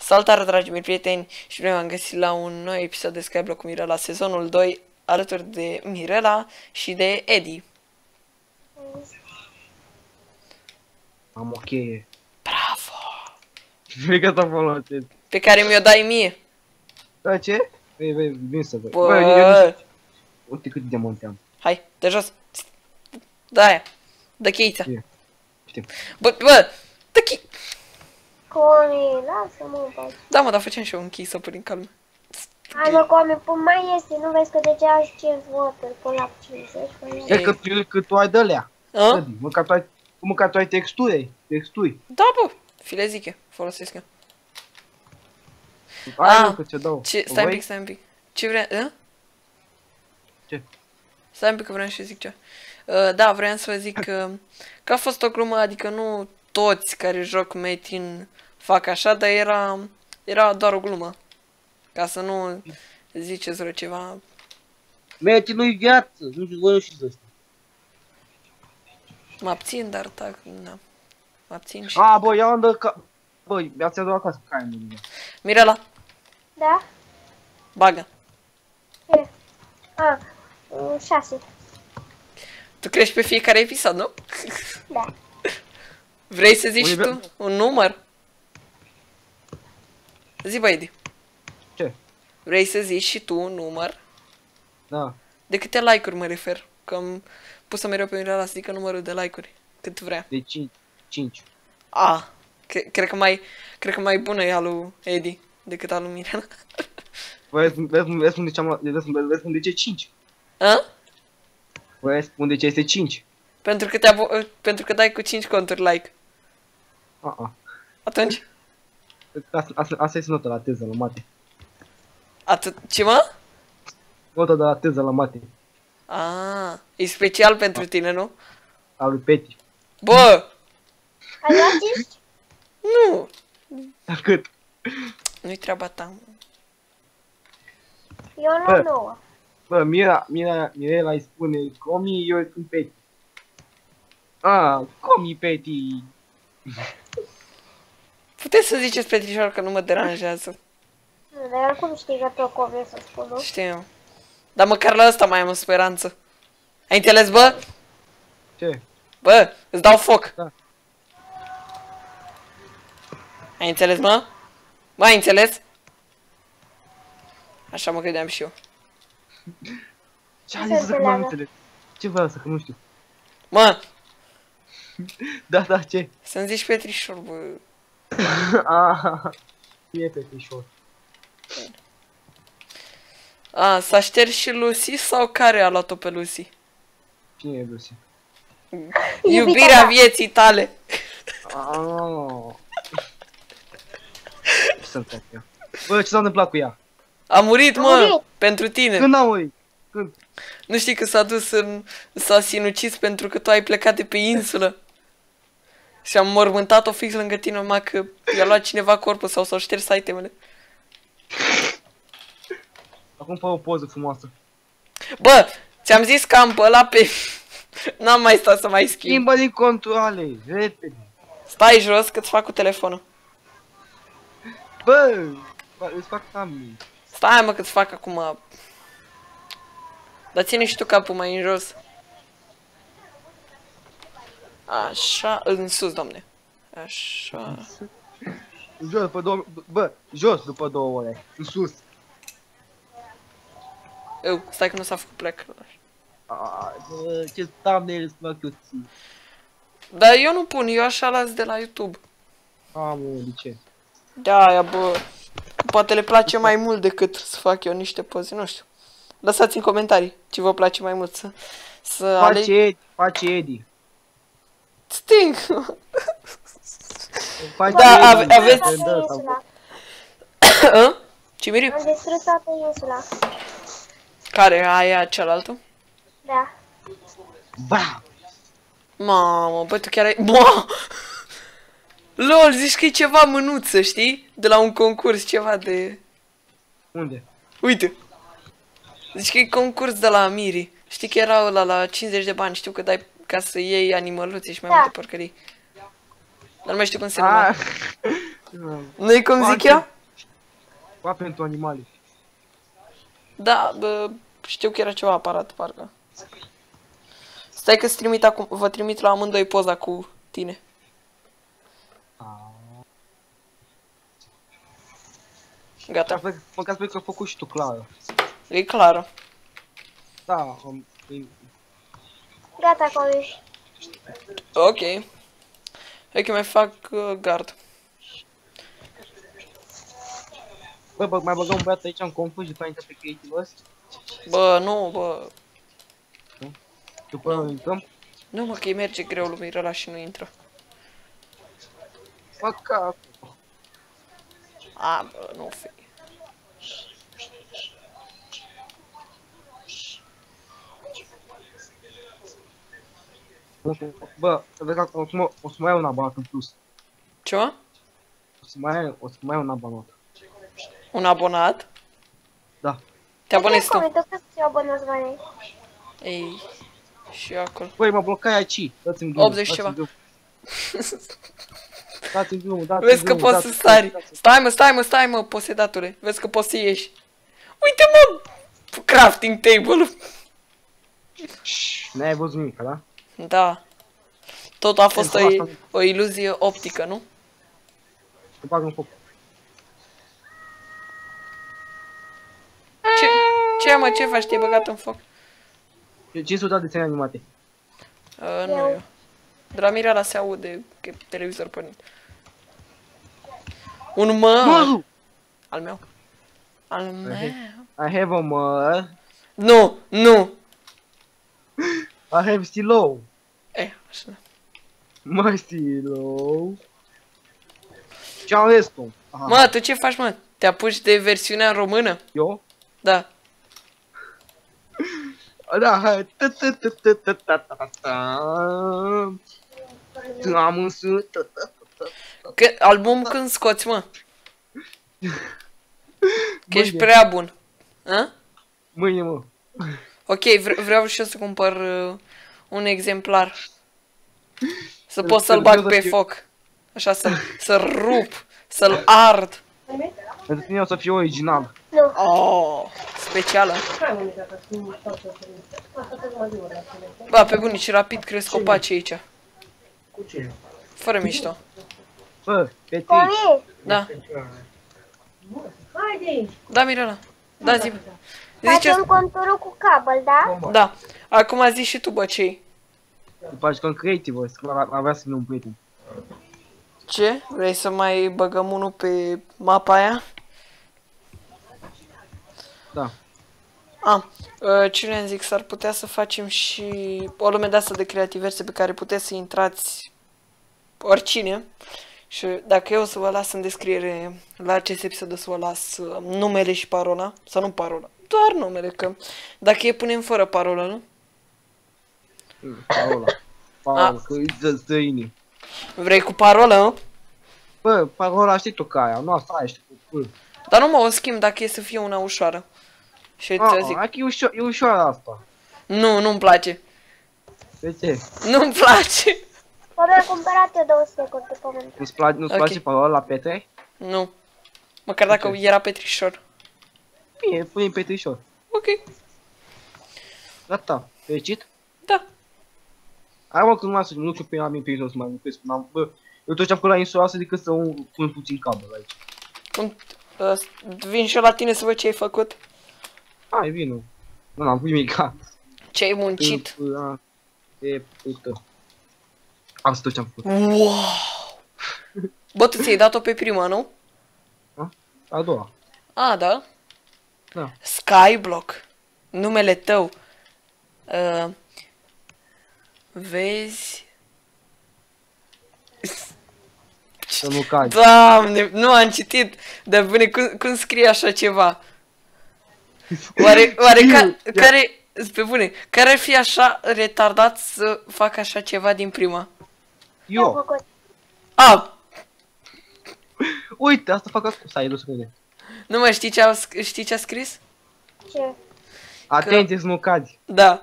Salutare, dragi mei prieteni, și bine v-am găsit la un nou episod de Skyblock cu Mirela, sezonul 2, alături de Mirela și de Edi. Am o cheie. Bravo! Vei că s-a folosit. Pe care mi-o dai mie. Da, ce? Vin să văd. Bă! Uite cât de multe am. Hai, de jos. Da aia. Dă cheița. Știu. Bă, dă chei... Comi, lasă-mă în pace. Da, mă, dar facem și eu un chei să părin calm. Hai mă, Comi, până mai este, nu vezi că deja ai 5 voturi până la 50, până la... E că tu ai de-alea. A? Măcar tu ai texturi. Da, bă, file zic eu, folosesc eu. Hai, că ce dau. Ce, stai un pic. Ce vrea, Ce? Stai un pic că vreau să zic ceva. Da, vreau să vă zic că a fost o glumă, adică nu toți care joc Metin fac așa, dar era doar o glumă. Ca să nu ziceți rău ceva. Metin nu-i viață, nu știu, voi nu știți asta. Mă abțin, dar tac, na. Mă abțin și... A, bă, ia undă ca... Bă, mi-ați adus acasă cainul. Mirela, Da? bagă. Ce? 6. Tu crești pe fiecare episod, nu? Da. Vrei să zici și Unde tu un număr? Zi, bă, Edi. Ce? Vrei să zici și tu un număr? Da. De câte like-uri mă refer? Că am pus-o mereu pe Mirela să zică numărul de like-uri. Cât vrea. De 5. A, cred că mai bună e al lui Edi decât al lui Mirela. Vezi unde ce 5. A? Vezi unde ce este 5. Pentru că dai cu 5 conturi like. Atunci? Asta este nota la teză la mate. Atât. Ce, mă? Nota de la teză la mate. A, e special pentru tine, nu? A lui Peti. Bă! Ai luat 5? Nu! Dar cât? Nu-i treaba ta. Eu am luat 9. Bă, Mirela îi spune Comi, eu îi spun Peti. Comi Peti. Puteți să ziceți Petrișor că nu mă deranjează. Nu, dar oricum știi că tot Comi să spun, nu? Știu. Dar măcar la ăsta mai am o speranță. Ai înțeles, bă? Ce? Bă, îți dau foc. Da. Ai înțeles, mă? Bă, ai înțeles? Așa mă gândeam și eu. Ce a zis că m-am înțeles? Ce vreau să, că nu știu. Mă, Da, ce? să-mi zici Petrișor, bă. E Petișor. A, s-a șters și Lucy sau care a luat-o pe Lucy? Cine e Lucy? Iubirea vieții tale. Ce s-a întâmplat cu ea? Bă, ce s-a întâmplat cu ea? A murit, A mă, murit. pentru tine. Când a murit? Când? Nu știi că s-a dus s-a sinucis pentru că tu ai plecat de pe insulă. Și am mormântat-o fix lângă tine, numai că i-a luat cineva corpul sau s-au șters itemele. Acum fă o poză frumoasă. Bă, ți-am zis că am pe ăla pe... N-am mai stat să mai schimb. Schimbă din controle, repede. Stai jos că-ți fac cu telefonul. Bă, îți fac thumbnail. Stai, mă, că-ți fac acum. Dar ține și tu capul mai în jos. Așa, în sus, doamne. Așa. Jos după 2... Bă, jos după 2 ore. În sus. Eu, stai că nu s-a făcut plec. Bă, ce thumbnail îți fac eu ție. Dar eu nu pun, eu așa las de la YouTube. Mă, de ce? De-aia, bă. Poate le place mai mult decât să fac eu niște poze, nu știu. Lăsați în comentarii ce vă place mai mult să alegi. Face Edi. Sting! Face Da, Edi. aveți- Toată insula. Ce miriu? Am distrus toată insula. Care? Aia cealaltă? Da. Ba! Mamă, bă, tu chiar ai... Bă! LOL, zici că e ceva mânuță, știi? De la un concurs, ceva de... Unde? Uite! Zici că e concurs de la Miri. Știi că era ăla la 50 de bani, știu că dai ca să iei animăluțe și mai multe porcării. Dar nu mai știu cum se numește. Nu-i cum zic eu? Ceva pentru animale. Da, bă, știu că era ceva aparat, parcă. Stai că trimit acum, vă trimit la amândoi poza cu tine. Gata, Măcar sper că a făcut și tu, Clara. e clară. Da, Gata, Comiș. Ok. Hai că mai fac gard. bă, mai băgăm un băiat aici în confuz și după aia intră pe creative ăsta. Bă, nu, bă. După aia intrăm. Nu, mă, că îi merge greu lui ăla și nu intră. Fac ca... A, bă, nu fi. Bă, vezi că o să mai ai un abonat în plus. Ce, mă? O să mai ai un abonat. Un abonat? Da. Te abonezi tu. Tu cât ți abonați mai ai? Ei, și eu acolo. Băi, mă blocai aici. Dați-mi drumul. 80 ceva. Dați-mi drumul, dați-mi Vezi că drumul, poți să dați-mi sari. Stai mă, posedatule. Vezi că poți să ieși. Uite mă! Crafting table. N-ai văzut nimic, da? Da. Tot a fost Pentru asta- o iluzie optică, nu? Să bag în foc. Ce mă, ce faci? Te-ai băgat în foc? Ce s-o dat desene animate? Nu eu. De la Mirela se aude că e televizor pornit. Un măr. Măru! Al meu. Al meu. I have a măr. Nu, nu. I have stilou. Așa. Mă, stilou. Ce-am ales tu? Aha. Mă, tu ce faci, mă? Te apuci de versiunea română? Eu? Da. Da, hai. Am însă. Album când scoți, mă? Că ești prea bun. A? Mâine, mă. Ok, vreau și eu să cumpăr un exemplar. Să pot să-l bag pe foc. Așa, să-l rup, să-l ard. Pentru tine o să fie original. Nu. Oh, specială. Ba, pe bunici, rapid cresc copaci aici. Cu ce? Fără mișto. Bă, Petri. Comiș. Da. Haide! Da, Mirela. Da, zi. Facem Zice, conturul cu cabel, da? da. Acum a zis și tu, bă, ce Faci că în creative, avea să fie un prieten. Ce? Vrei să mai băgăm unul pe mapa aia? Da. Ce le zic, s-ar putea să facem și o lume de asta de creativerse pe care puteți să intrați oricine. Și dacă eu o să vă las în descriere la acest episod, o să vă las numele și parola. Sau nu parola, doar numele, că dacă e punem fără parolă, nu? Parola. Parola, că îi dă străinii. Vrei cu parolă, nu? Bă, parola știi tu ca aia, nu asta ești cu P. Dar nu mă o schimb dacă e să fie una ușoară. Și ți-o zic. Hai că e ușoară asta. Nu, nu-mi place. De ce? Nu-mi place. Bă, mi-am cumpărat eu 200 de cod de pământ. Nu-ți Ok. place parola la Petre? Nu. Măcar dacă Ok. era Petrișor. Bine, pune-i Petrișor. Ok. Gata, fericit? Da. Hai mă, că nu mai să nu știu pe la mine pe jos să mai lucrez. Bă, eu tot ce am făcut la insula asta decât să pun puțin cabel aici. Vin și eu la tine să văd ce ai făcut. Hai, vină. Nu, n-am făcut nimic. Ce ai muncit. E pută. Asta tot ce am făcut. Wow. Bă, tu ți-ai dat-o pe prima, nu? A doua. A, da? Da. Skyblock. Numele tău. Vezi? Să nu cadi. Doamne, nu am citit. Dar bine, cum scrie așa ceva? Oare care... Pe bune, care ar fi așa retardat să facă așa ceva din prima? Ce-am Eu. făcut? A, Uite, asta fac acum. Stai, nu scrie. nu mai știi ce a scris? Ce? Atenție să nu cadi. Da.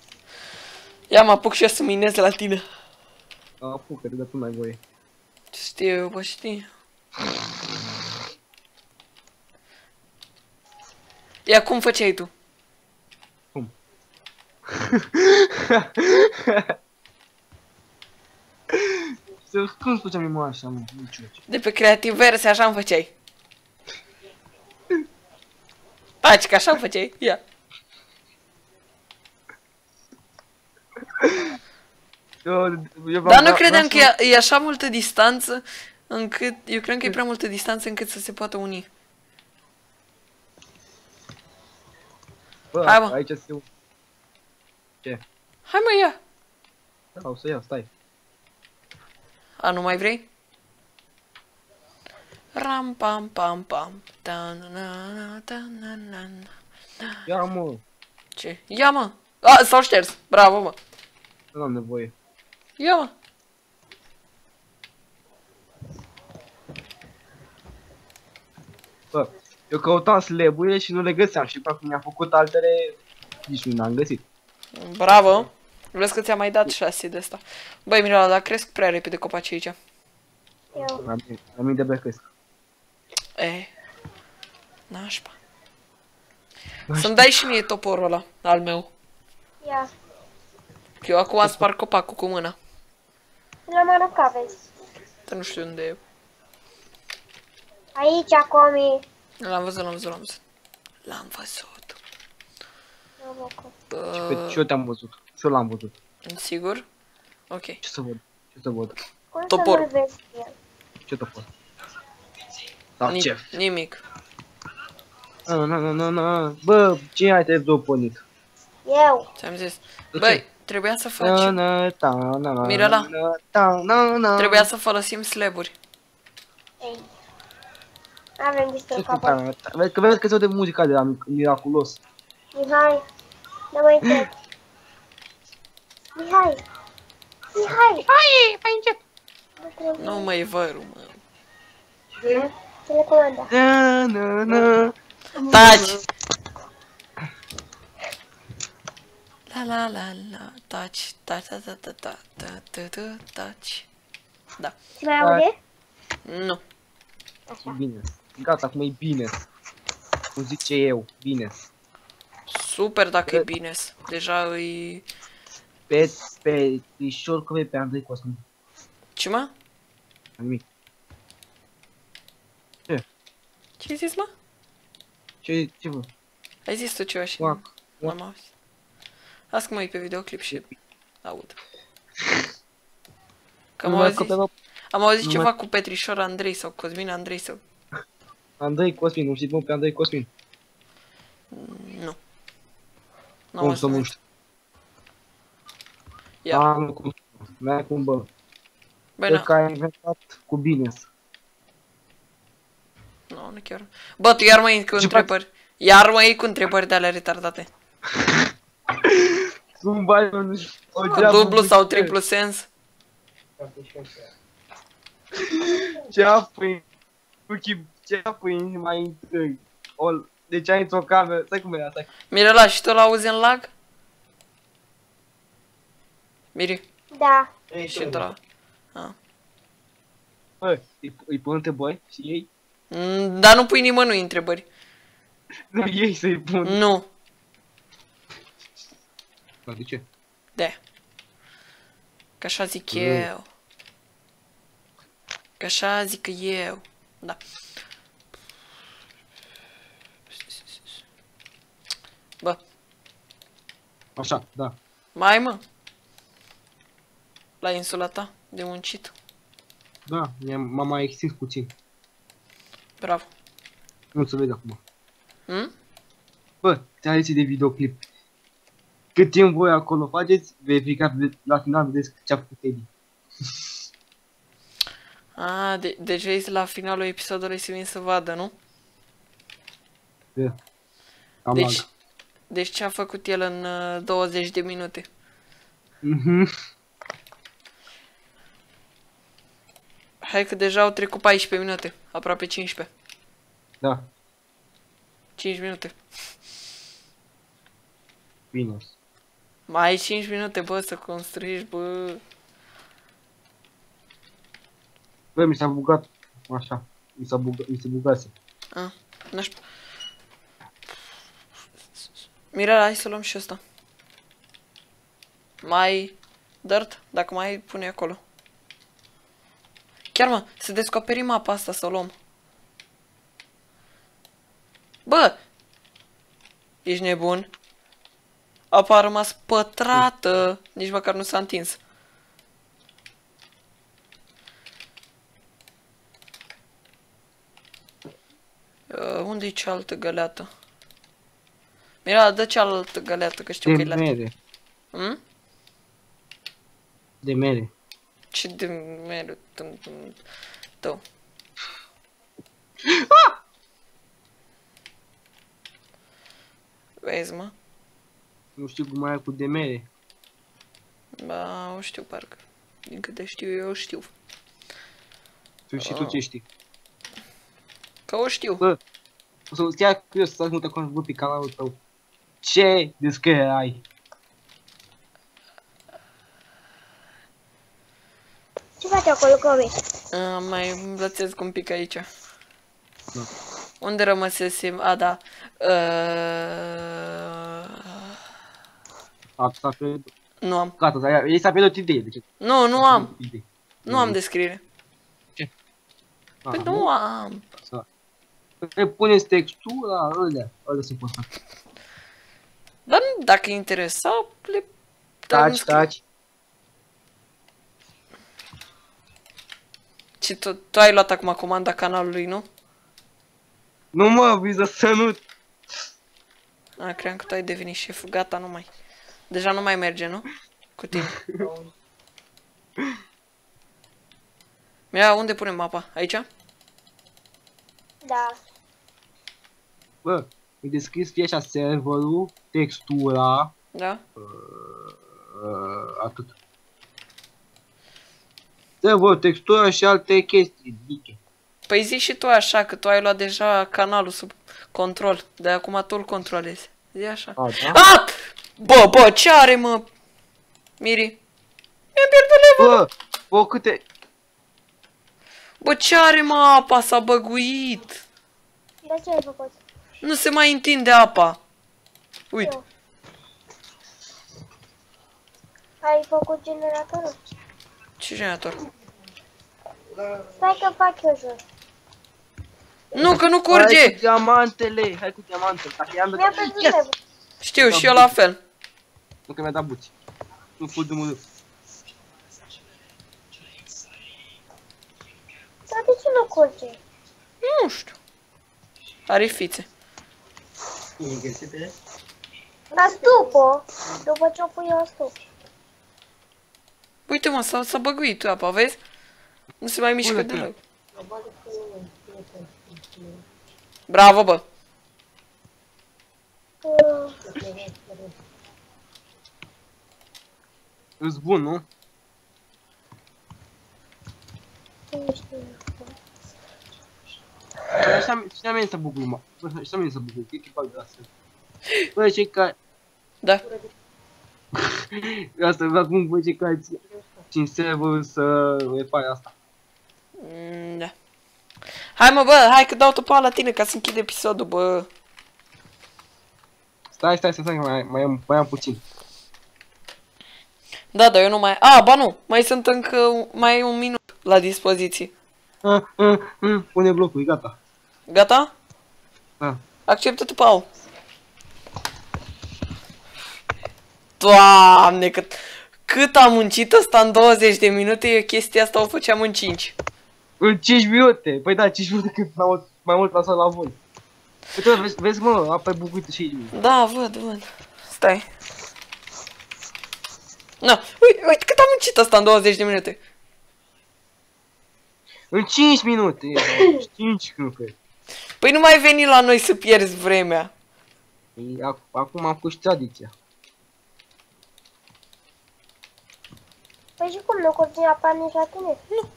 Ia mă apuc și eu să minez la tine. Apucă-te, dar tu n-ai voie. Știu, bă, știu. Ia, cum făceai tu? Cum? Cum făceam eu așa, mă? Nici eu. De pe Creative Verse, așa-mi făceai. Taci, că așa-mi făceai. Ia. Dar nu credeam că e așa multă distanță încât... Eu cred că e prea multă distanță încât să se poată uni. Bă, Hai, mă. aici se... Ce? Hai, mă, ia. Da, o să iau, stai. A, nu mai vrei? Ram pam pam pam. Ia, mă. Ce? Ia, mă. A, s-au șters. Bravo, mă. Nu am nevoie. Ia, mă. Bă, eu căutam slab-urile și nu le găseam și acum mi-am făcut altele, nici nu le-am găsit. Bravo. Vezi că ți-am mai dat 6 de asta. Băi, Mirela, dar cresc prea repede copacii aici. Eu. La mine de becăsc. Nașpa. Să-mi dai și mie toporul ăla, al meu. Ia. Că eu acum spar copacul cu mâna. L-am aruncat, vezi. Dar nu știu unde e. Aici, Comi. L-am văzut, l-am văzut, l-am văzut. L-am văzut. Și eu te-am văzut. Și eu l-am văzut. Sigur? Ok. Ce să văd? Ce să văd? Cum Topor. să nu vezi el? Ce topor? Sau ce? Nimic. Na. Bă, ce ai te pornit? Eu. Ți-am zis. De Băi, ce? trebuia să faci... Mirela. Trebuia să folosim slaburi. Ei. Avem destul capăt. Vezi că se aude muzica de la Miraculos. Mihai. Dă mai încet. Mihai. Hai, mai încet. Nu mă, e vărul, mă. Telecomanda. Taci! La, taci, taci. Da. Se mai aude? Nu. Așa. Bine. Gata, acum e bine. Cum zice eu, bine. Super dacă e bine. Deja îi... Pe Ișor că pe Andrei Cosmin. Ce, mă? Nimic. Ce-ai zis, mă? Ce vă? Ai zis tu ceva și Uac. n-am auzit. Las că mă uit pe videoclip și aud. Că am auzit ceva cu Petrișor Andrei sau Cosmin Andrei sau... Andrei Cosmin, nu știi mă pe Andrei Cosmin? Nu. Cum să nu știu? Ia. Da, nu cum. N-ai cum, bă. Băi, Cred că ai inventat cu bine. nu chiar. Bă, tu iar mă iei cu întrebări. Iar mă iei cu întrebări de ale retardate. Cum bani, nu știu. Dublu sau triplu sens? Ce apui? Ce apui mai întâi? De ce ai într-o cameră? Stai cum e asta? Mirela, și tu l-auzi în lag? Miri, Da. și tu la... Bă, îi pun întrebări și ei? Dar nu pui nimănui întrebări. Nu, ei să-i pun. Nu. Bă, de ce? De. Că așa zic eu. Că așa zic eu. Da. Bă, Așa, da. mai mă. La insula ta de muncit. Da, m-am mai extins puțin. Bravo. Nu se vede acum. Hm? Bă, ți-am zis de videoclip. Cât timp voi acolo faceți, verificați la final, vedeți ce a făcut Teddy. Deci vezi la finalul episodului să vin să vadă, nu? Da. Am lag. Deci ce a făcut el în 20 de minute? Hai că deja au trecut 14 minute, aproape 15. Da, 5 minute. bine. Mai ai 5 minute, bă, să construiești, bă. Bă, mi s-a bugat. Așa. Mi se bugase. Nu știu. Mirela, hai să luăm și ăsta. Mai dirt, dacă mai pune acolo. Chiar mă, să descoperim apa asta să o luăm. Bă! Ești nebun? Apa a rămas pătrată. Nici măcar nu s-a întins. Unde e cealaltă găleată? Mira, dă cealaltă găleată, că știu că e De la... mere. Hmm? De mere. Ce de mere tău. Vezi, mă? Nu știu cum mai e cu de mere. Ba, o știu parcă. Din câte știu eu, știu. Tu și tu ce știi. Că o știu. Bă, o să stai curios să mult acum pe canalul tău. Ce descriere ai? Ce faci acolo, Cobi? Mai îmblățesc un pic aici. Da. Unde rămăsesem? A, da. S-a pierdut. Nu am. Gata, ei s-a pierdut idee. Deci, Nu am. idee. Nu am descriere. Păi nu am. Puneți textura, ălea sunt postate. Dar dacă interesa, le... Taci. Și tu ai luat acum comanda canalului, nu? Nu mă, viză să nu... Cream că tu ai devenit șef. Gata, nu mai. Deja nu mai merge, nu? Cu tine. Mira, unde punem mapa? Aici? Da. Bă, îi descris fie așa serverul, textura, Da? atât. Serverul, textura și alte chestii, diche. Păi zici și tu așa, că tu ai luat deja canalul sub control. De acum tu îl controlezi. Zi așa. A, da? Ah! Bă, ce are, mă? Miri. Mi-a pierdut level. Bă, câte... Bă, ce are, mă, apa? S-a băguit. De ce ai făcut? Nu se mai întinde apa. Uite. Eu. Ai făcut generatorul? Ce generator? Stai că fac eu jos. Nu, că nu Hai curge. cu diamantele, hai cu diamantele. Dacă i-am Mi-a dat... pierdut Yes! level. Știu, și eu la fel. Nu că mi-a dat buți. Nu fut de mult. Dar de ce nu curge? Nu știu. Are fițe. La stupo. După ce o pui eu stup. Uite, mă, s-a băguit apa, vezi? Nu se mai mișcă Unde deloc. Bravo, bă. Îți bun, nu? Cine a venit să bucur, mă? Cine a venit să bucur? Ce fac de asta? Băi, cei care... Da. Asta vreau cum voi cei care țin serverul să repare asta. Da. Hai, mă, bă, hai că dau topa la tine ca să închid episodul, bă. Stai, mai am puțin. Da, dar eu nu mai... A, ba nu, mai sunt încă... Mai e un minut la dispoziție. Pune blocul, e gata. Gata? Da. Acceptă-te, Paul. Doamne, cât am muncit ăsta în 20 de minute, eu chestia asta o făceam în 5. În 5 minute. Păi da, 5 minute cât mai mult lasă la voi. Uite, vezi mă, apa e bucuită și aici. Da, văd. Stai. Na, uite cât am muncit asta în 20 de minute. În 5 minute. 5 nu cred. Păi nu mai veni la noi să pierzi vremea. Acum am pus tradiția. Păi și cum nu curge apa nici la tine?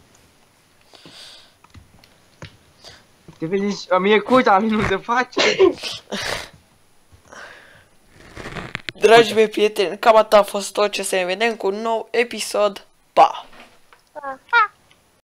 Te vezi, mie curte, a mine nu se face. Dragi mei prieteni, cam atât a fost tot ce să ne vedem cu un nou episod. Pa!